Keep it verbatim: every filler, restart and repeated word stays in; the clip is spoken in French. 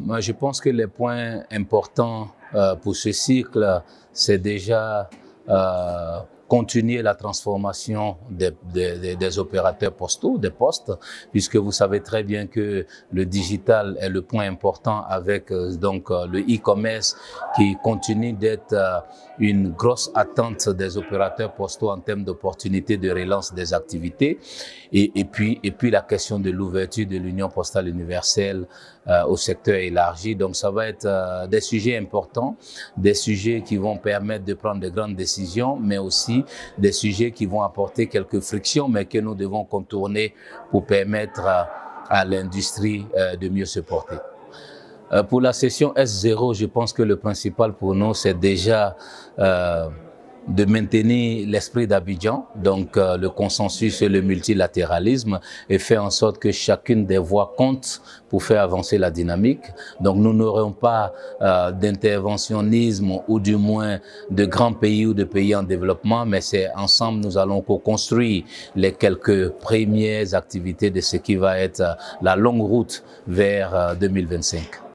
moi, je pense que les points importants euh, pour ce cycle, c'est déjà euh, continuer la transformation des, des, des opérateurs postaux, des postes, puisque vous savez très bien que le digital est le point important avec euh, donc euh, le e-commerce qui continue d'être euh, une grosse attente des opérateurs postaux en termes d'opportunités de relance des activités, et, et puis et puis la question de l'ouverture de l'Union postale universelle euh, au secteur élargi. Donc ça va être euh, des sujets importants, des sujets qui vont permettre de prendre de grandes décisions, mais aussi des sujets qui vont apporter quelques frictions, mais que nous devons contourner pour permettre à, à l'industrie euh, de mieux se porter. Euh, pour la session S zéro, je pense que le principal pour nous, c'est déjà euh, de maintenir l'esprit d'Abidjan, donc euh, le consensus et le multilatéralisme, et faire en sorte que chacune des voix compte pour faire avancer la dynamique. Donc nous n'aurons pas euh, d'interventionnisme ou du moins de grands pays ou de pays en développement, mais c'est ensemble nous allons co-construire les quelques premières activités de ce qui va être la longue route vers euh, deux mille vingt-cinq.